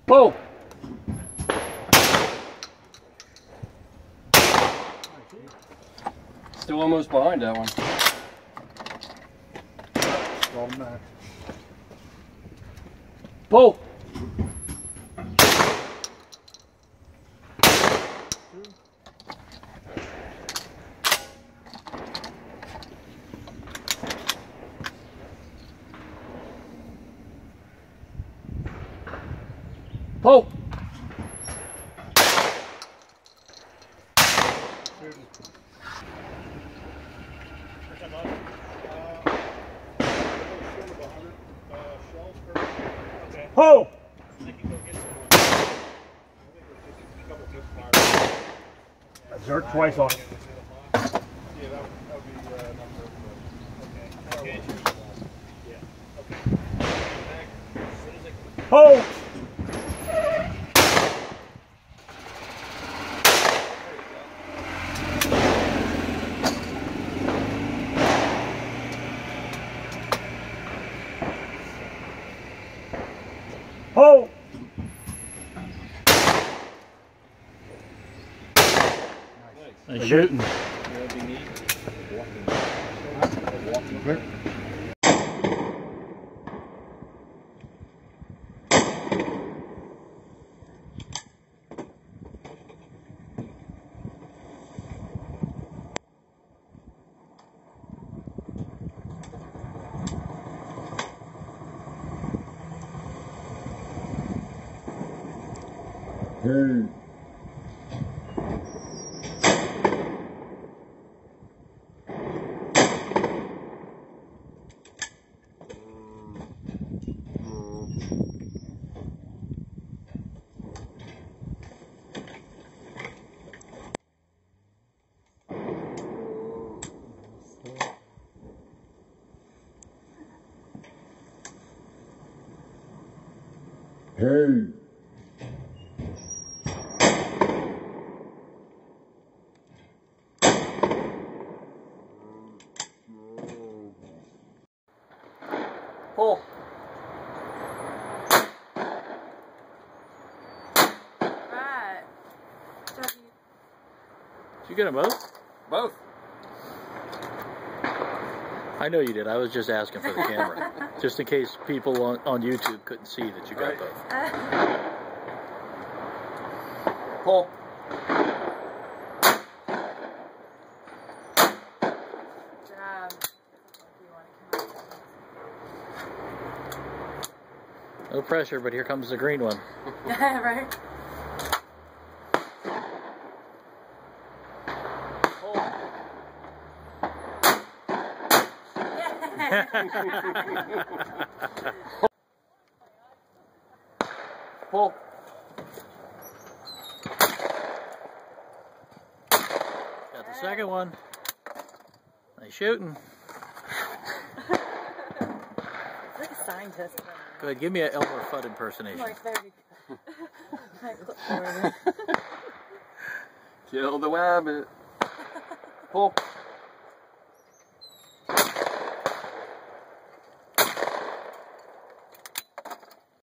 Pull. Still almost behind that one. Pull. Pull. Pull. Exert twice on it. Yeah, that would be number. Okay. Yeah. Okay. Pull. Pull. Nice shooting. Hey. Hey. Pull. Right. Did you get them both? Both. I know you did. I was just asking for the camera. Just in case people on YouTube couldn't see that you got Right. both. Pull. No pressure, but here comes the green one. Right. Pull. Got the second one. Nice shooting. It's like a scientist. Go ahead, give me an Elmer Fudd impersonation. Like, there you go. Kill the rabbit. Pull.